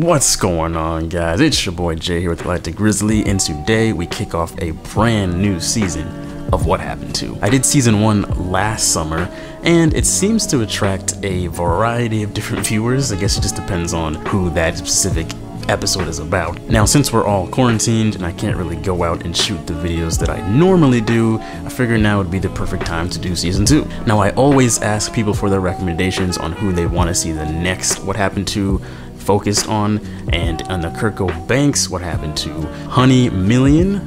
What's going on, guys? It's your boy Jay here with Galactic Grizzly, and today we kick off a brand new season of What Happened To. I did season 1 last summer, and it seems to attract a variety of different viewers. I guess it just depends on who that specific episode is about. Now, since we're all quarantined and I can't really go out and shoot the videos that I normally do, I figured now would be the perfect time to do season 2. Now, I always ask people for their recommendations on who they want to see the next What Happened To focused on, and on the Kirko Banks What Happened To, Honey Million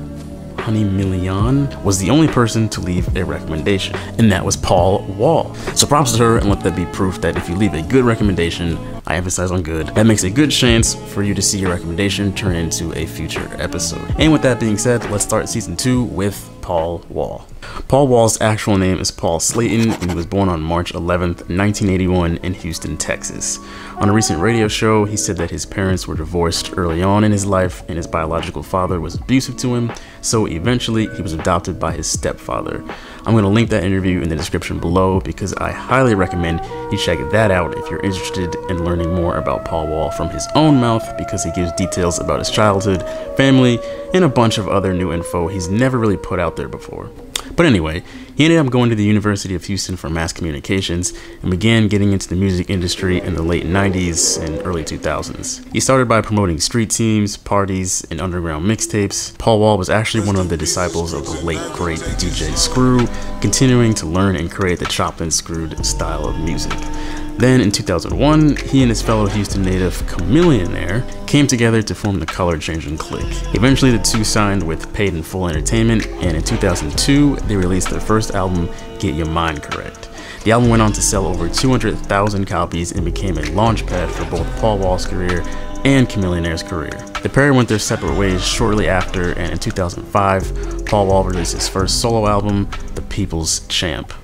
was the only person to leave a recommendation, and that was Paul Wall. So props to her, and let that be proof that if you leave a good recommendation, I emphasize on good, that makes a good chance for you to see your recommendation turn into a future episode. And with that being said, let's start season 2 with Paul Wall. Paul Wall's actual name is Paul Slayton, and he was born on March 11th, 1981 in Houston, Texas. On a recent radio show, he said that his parents were divorced early on in his life and his biological father was abusive to him, so eventually he was adopted by his stepfather. I'm going to link that interview in the description below because I highly recommend you check that out if you're interested in learning more about Paul Wall from his own mouth, because he gives details about his childhood, family, and a bunch of other new info he's never really put out there before. But anyway, he ended up going to the University of Houston for mass communications and began getting into the music industry in the late 90s and early 2000s. He started by promoting street teams, parties, and underground mixtapes. Paul Wall was actually one of the disciples of the late great DJ Screw, continuing to learn and create the chopped and screwed style of music. Then in 2001, he and his fellow Houston native Chamillionaire came together to form the Color Changing Clique. Eventually the two signed with Paid in Full Entertainment, and in 2002 they released their first album, Get Your Mind Correct. The album went on to sell over 200,000 copies and became a launchpad for both Paul Wall's career and Chamillionaire's career. The pair went their separate ways shortly after, and in 2005, Paul Wall released his first solo album, The People's Champ.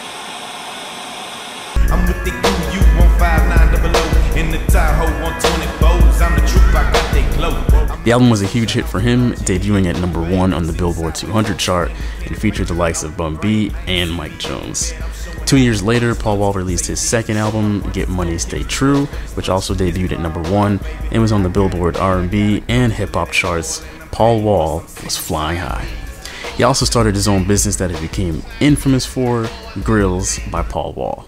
I'm with the in the Tahoe 124s. I'm the truth, I got they glow. The album was a huge hit for him, debuting at #1 on the Billboard 200 chart and featured the likes of Bun B and Mike Jones. 2 years later, Paul Wall released his second album, Get Money Stay True, which also debuted at #1 and was on the Billboard R&B and hip hop charts. Paul Wall was flying high. He also started his own business that he became infamous for, Grills by Paul Wall.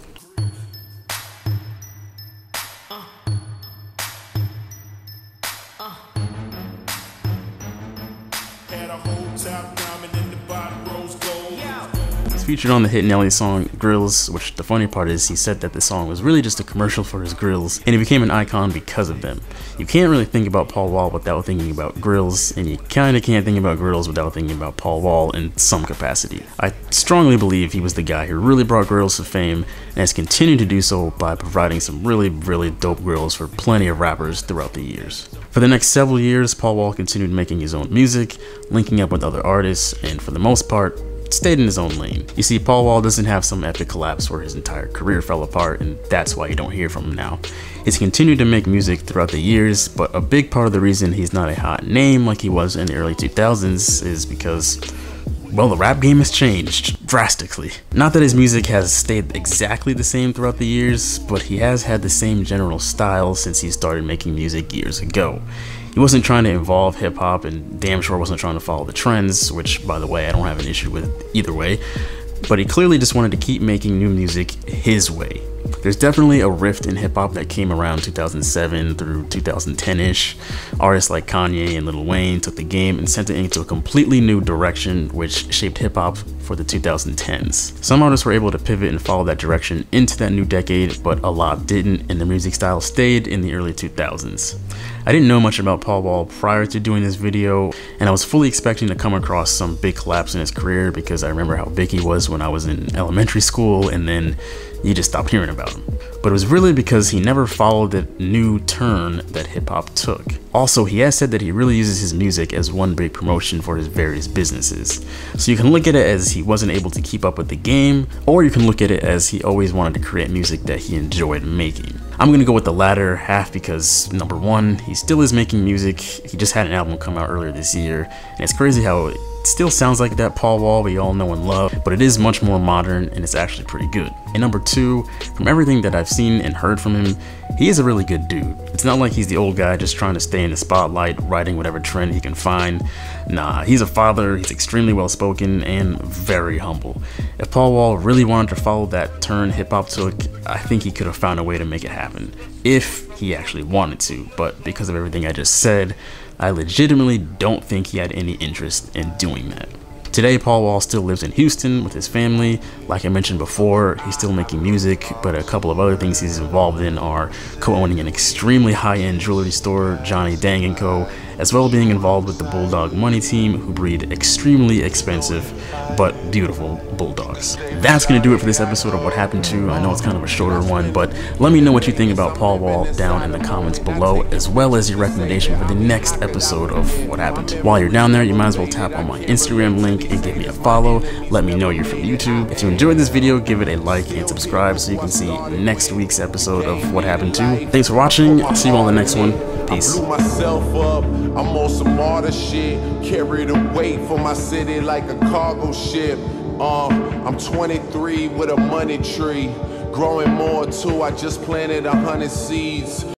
Featured on the hit Nelly song Grills, which the funny part is he said that the song was really just a commercial for his grills, and he became an icon because of them. You can't really think about Paul Wall without thinking about grills, and you kinda can't think about grills without thinking about Paul Wall in some capacity. I strongly believe he was the guy who really brought grills to fame and has continued to do so by providing some really dope grills for plenty of rappers throughout the years. For the next several years, Paul Wall continued making his own music, linking up with other artists, and for the most part, stayed in his own lane. You see, Paul Wall doesn't have some epic collapse where his entire career fell apart, and that's why you don't hear from him now. He's continued to make music throughout the years, but a big part of the reason he's not a hot name like he was in the early 2000s is because, well, the rap game has changed drastically. Not that his music has stayed exactly the same throughout the years, but he has had the same general style since he started making music years ago. He wasn't trying to evolve hip-hop, and damn sure wasn't trying to follow the trends, which, by the way, I don't have an issue with either way, but he clearly just wanted to keep making new music his way. There's definitely a rift in hip-hop that came around 2007 through 2010-ish. Artists like Kanye and Lil Wayne took the game and sent it into a completely new direction, which shaped hip-hop for the 2010s. Some artists were able to pivot and follow that direction into that new decade, but a lot didn't, and the music style stayed in the early 2000s. I didn't know much about Paul Wall prior to doing this video, and I was fully expecting to come across some big collapse in his career because I remember how big he was when I was in elementary school, and then you just stopped hearing about him. But it was really because he never followed the new turn that hip-hop took. Also, he has said that he really uses his music as one big promotion for his various businesses. So you can look at it as he wasn't able to keep up with the game, or you can look at it as he always wanted to create music that he enjoyed making. I'm gonna go with the latter half because, #1, he still is making music. He just had an album come out earlier this year, and it's crazy how still sounds like that Paul Wall we all know and love, but it is much more modern and it's actually pretty good. And number two, from everything that I've seen and heard from him, he is a really good dude. It's not like he's the old guy just trying to stay in the spotlight, riding whatever trend he can find. Nah, he's a father, he's extremely well spoken, and very humble. If Paul Wall really wanted to follow that turn hip-hop took, I think he could have found a way to make it happen, if he actually wanted to, but because of everything I just said, I legitimately don't think he had any interest in doing that. Today, Paul Wall still lives in Houston with his family. Like I mentioned before, he's still making music, but a couple of other things he's involved in are co-owning an extremely high-end jewelry store, Johnny Dang & Co., as well as being involved with the Bulldog Money team, who breed extremely expensive but beautiful bulldogs. That's going to do it for this episode of What Happened To. I know it's kind of a shorter one, but let me know what you think about Paul Wall down in the comments below, as well as your recommendation for the next episode of What Happened To. While you're down there, you might as well tap on my Instagram link and give me a follow. Let me know you're from YouTube. If you enjoyed this video, give it a like and subscribe so you can see next week's episode of What Happened To. Thanks for watching. I'll see you all in the next one. Peace. I blew myself up. I'm on some harder shit. Carry the weight for my city like a cargo ship. I'm 23 with a money tree. Growing more too. I just planted 100 seeds.